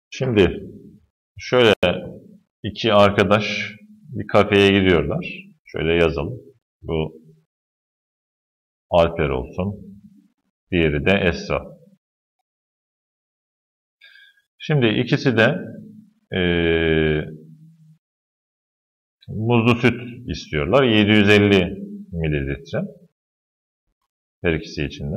Şimdi şöyle iki arkadaş bir kafeye gidiyorlar. Şöyle yazalım. Bu Alper olsun. Diğeri de Esra. Şimdi ikisi de muzlu süt istiyorlar. 750 mililitre. Her ikisi için de.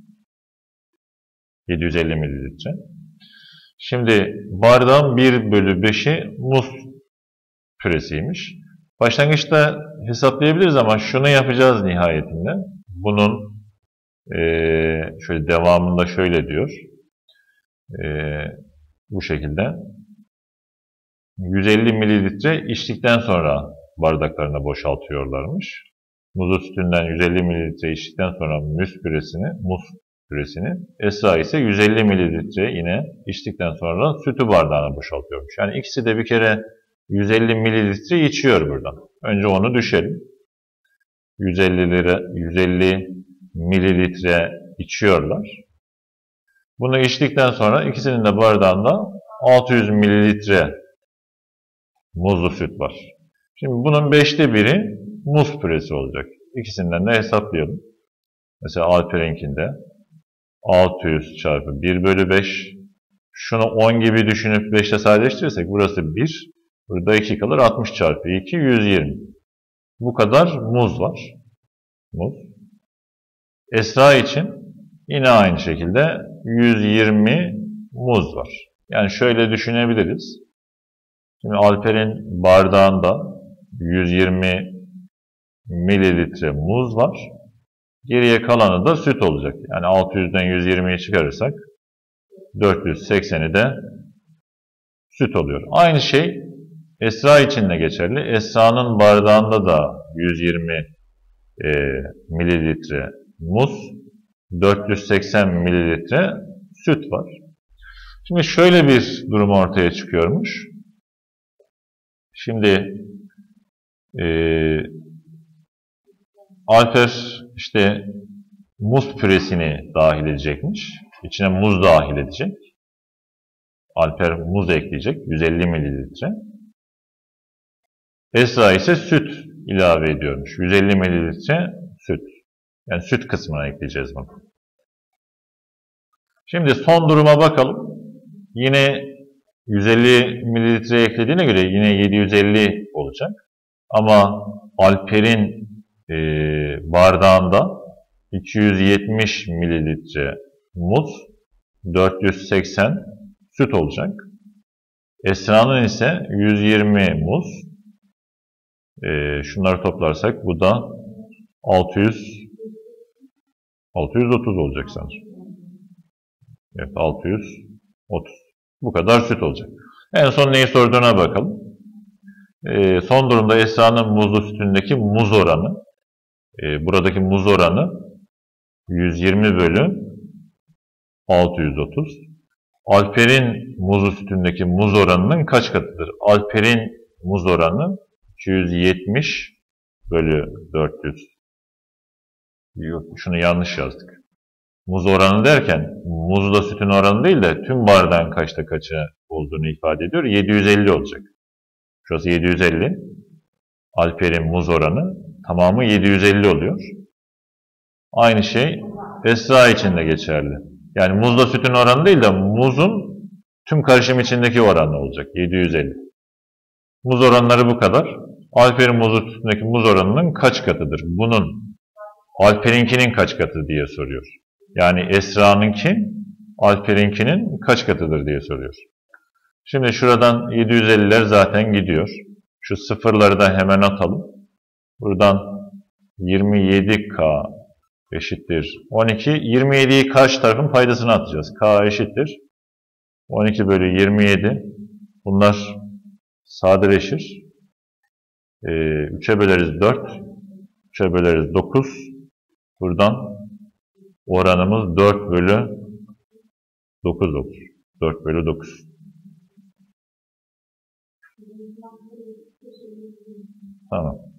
750 mililitre. Şimdi bardağın 1/5'i muz püresiymiş. Başlangıçta hesaplayabiliriz ama şunu yapacağız nihayetinde. Bunun şöyle devamında şöyle diyor. Bu şekilde 150 mililitre içtikten sonra bardaklarına boşaltıyorlarmış. Muzlu sütünden 150 mililitre içtikten sonra muz püresini, Esra ise 150 mililitre yine içtikten sonra sütü bardağına boşaltıyormuş. Yani ikisi de bir kere 150 mililitre içiyor buradan. Önce onu düşelim. 150 mililitre içiyorlar. Bunu içtikten sonra ikisinin de bardağında 600 mililitre muzlu süt var. Şimdi bunun 5'te biri muz püresi olacak. İkisinden de hesaplayalım. Mesela Alper'inkinde 600 çarpı 1/5. Şunu 10 gibi düşünüp 5'te sadeleştirirsek burası 1. Burada 2 kalır. 60 çarpı 2 120. Bu kadar muz var. Muz. Esra için yine aynı şekilde 120 muz var. Yani şöyle düşünebiliriz. Şimdi Alper'in bardağında 120 mililitre muz var. Geriye kalanı da süt olacak. Yani 600'den 120'yi çıkarırsak 480'i de süt oluyor. Aynı şey Esra için de geçerli. Esra'nın bardağında da 120 mililitre muz, 480 mililitre süt var. Şimdi şöyle bir durum ortaya çıkıyormuş. Şimdi Alper işte muz püresini dahil edecekmiş. İçine muz dahil edecek. Alper muz ekleyecek. 150 mililitre. Esra ise süt ilave ediyormuş. 150 mililitre süt. Yani süt kısmına ekleyeceğiz bunu. Şimdi son duruma bakalım. Yine 150 mililitre eklediğine göre yine 750 olacak. Ama Alper'in bardağında 270 mililitre muz, 480 süt olacak. Esra'nın ise 120 muz. Şunları toplarsak bu da 630 olacak sanırım. Evet, 630. Bu kadar süt olacak. En son neyi sorduğuna bakalım. Son durumda Esra'nın muzlu sütündeki muz oranı, buradaki muz oranı 120/630. Alper'in muzlu sütündeki muz oranının kaç katıdır? Alper'in muz oranı 270/400. Yok, şunu yanlış yazdık. Muz oranı derken muzla sütün oranı değil de tüm bardağın kaçta kaçı olduğunu ifade ediyor. 750 olacak. Şurası 750. Alper'in muz oranı tamamı 750 oluyor. Aynı şey Esra için de geçerli. Yani muzla sütün oranı değil de muzun tüm karışım içindeki oranı olacak. 750. Muz oranları bu kadar. Alper'in muzlu sütündeki muz oranının kaç katıdır? Bunun Alper'inkinin kaç katı diye soruyor. Yani Esra'nınki Alper'inkinin kaç katıdır diye soruyor. Şimdi şuradan 750'ler zaten gidiyor. Şu sıfırları da hemen atalım. Buradan 27K eşittir 12. 27'yi karşı tarafın paydasına atacağız. K eşittir 12/27. Bunlar sadeleşir. 3'e böleriz 4. 3'e böleriz 9. Buradan oranımız 4/9 olur. 4/9. Tamam.